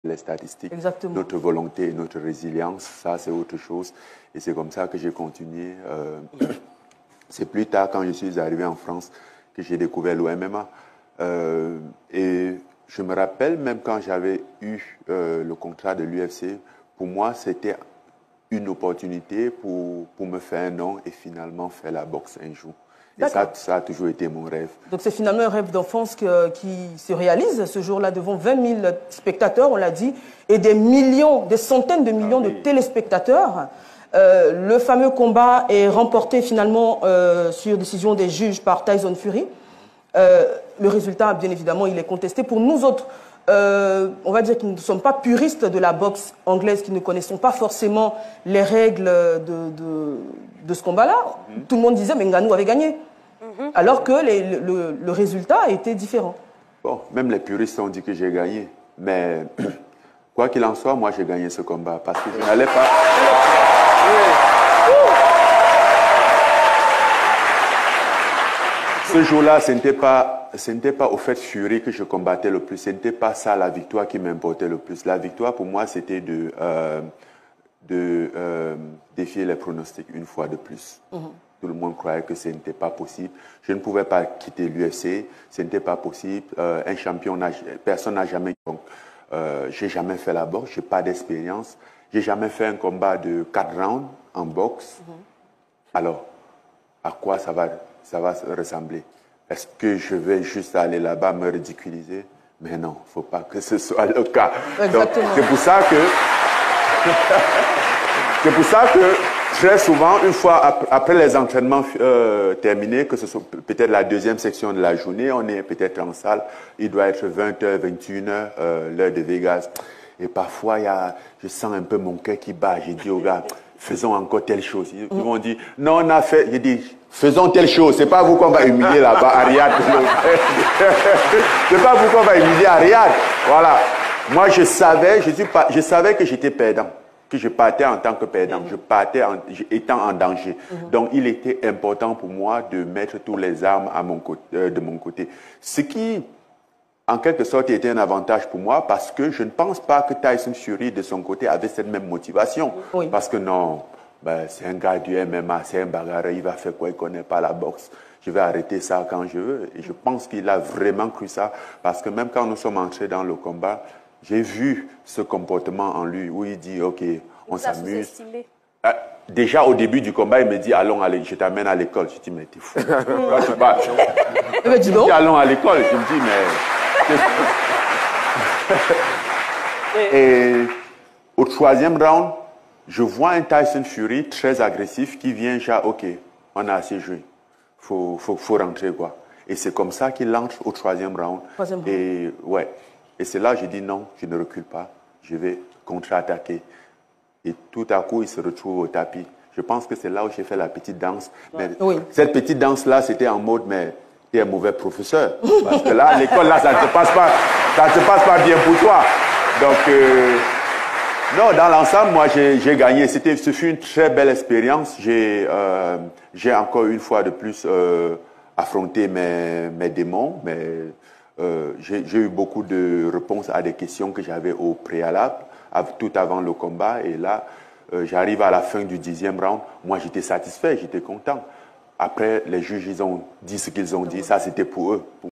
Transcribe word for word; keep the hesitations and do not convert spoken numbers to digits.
les statistiques. Exactement. Notre volonté et notre résilience, ça c'est autre chose. Et c'est comme ça que j'ai continué. Euh, c'est plus tard, quand je suis arrivé en France, que j'ai découvert l'O M M A. Euh, et je me rappelle, même quand j'avais eu euh, le contrat de l'U F C, pour moi, c'était une opportunité pour, pour me faire un nom et finalement faire la boxe un jour. Et ça, ça a toujours été mon rêve. Donc c'est finalement un rêve d'enfance qui se réalise ce jour-là devant vingt mille spectateurs, on l'a dit, et des millions, des centaines de millions ah, oui. de téléspectateurs. Euh, le fameux combat est remporté finalement euh, sur décision des juges par Tyson Fury. Euh, le résultat, bien évidemment, il est contesté. Pour nous autres, euh, on va dire que nous ne sommes pas puristes de la boxe anglaise, qui ne connaissons pas forcément les règles de, de, de ce combat-là. Mm-hmm. Tout le monde disait, mais Ngannou avait gagné. Mm-hmm. Alors que les, le, le résultat était différent. Bon, même les puristes ont dit que j'ai gagné. Mais quoi qu'il en soit, moi j'ai gagné ce combat parce que je n'allais pas... Ce jour-là, ce n'était pas, ce n'était pas au fait Fury que je combattais le plus. Ce n'était pas ça la victoire qui m'importait le plus. La victoire, pour moi, c'était de, euh, de euh, défier les pronostics une fois de plus. Mm-hmm. Tout le monde croyait que ce n'était pas possible. Je ne pouvais pas quitter l'U F C. Ce n'était pas possible. Euh, un champion, personne n'a jamais... Donc, euh, j'ai jamais fait la boxe. Je n'ai pas d'expérience. J'ai jamais fait un combat de quatre rounds en boxe. Mm-hmm. Alors, à quoi ça va... ça va ressembler? Est-ce que je vais juste aller là-bas me ridiculiser? Mais non, il ne faut pas que ce soit le cas. C'est pour ça que... c'est pour ça que très souvent, une fois après les entraînements euh, terminés, que ce soit peut-être la deuxième section de la journée, on est peut-être en salle, il doit être vingt heures, vingt et une heures, euh, l'heure de Vegas. Et parfois, y a, je sens un peu mon cœur qui bat. J'ai dit aux gars, faisons encore telle chose. Ils, ils m'ont dit, non, on a fait. J'ai dit, faisons telle chose. C'est pas vous qu'on va humilier là-bas, à Riyad. C'est pas vous qu'on va humilier à Riyad. Voilà. Moi, je savais, je, suis pas, je savais que j'étais perdant, que je partais en tant que perdant. Mm-hmm. Je partais en, étant en danger. Mm-hmm. Donc, il était important pour moi de mettre toutes les armes à mon côté, euh, de mon côté. Ce qui, en quelque sorte, était un avantage pour moi parce que je ne pense pas que Tyson Fury, de son côté, avait cette même motivation. Oui. Parce que non, ben, c'est un gars du M M A, c'est un bagarreur, il va faire quoi? Il ne connaît pas la boxe. Je vais arrêter ça quand je veux. Et je pense qu'il a vraiment cru ça parce que même quand nous sommes entrés dans le combat, j'ai vu ce comportement en lui où il dit, OK, on s'amuse. Euh, déjà, au début du combat, il me dit, allons, allez, je t'amène à l'école. Je dis, mais t'es fou. Là, tu vas. Il me dit, allons à l'école. Je me dis, mais... Et au troisième round, je vois un Tyson Fury très agressif qui vient, genre, OK, on a assez joué. Il faut, faut, faut rentrer, quoi. Et c'est comme ça qu'il entre au troisième round. Troisième et round. Ouais. Et c'est là que j'ai dit non, je ne recule pas. Je vais contre-attaquer. Et tout à coup, il se retrouve au tapis. Je pense que c'est là où j'ai fait la petite danse. Mais oui. Cette petite danse-là, c'était en mode, mais tu es un mauvais professeur. Parce que là, à l'école, là, ça ne se passe pas, ça ne se passe pas bien pour toi. Donc, euh, non, dans l'ensemble, moi, j'ai gagné. C'était, ce fut une très belle expérience. J'ai euh, encore une fois de plus euh, affronté mes, mes démons. Mais euh, j'ai eu beaucoup de réponses à des questions que j'avais au préalable, tout avant le combat. Et là, euh, j'arrive à la fin du dixième round. Moi, j'étais satisfait, j'étais content. Après, les juges, ils ont dit ce qu'ils ont dit. Ça, c'était pour eux.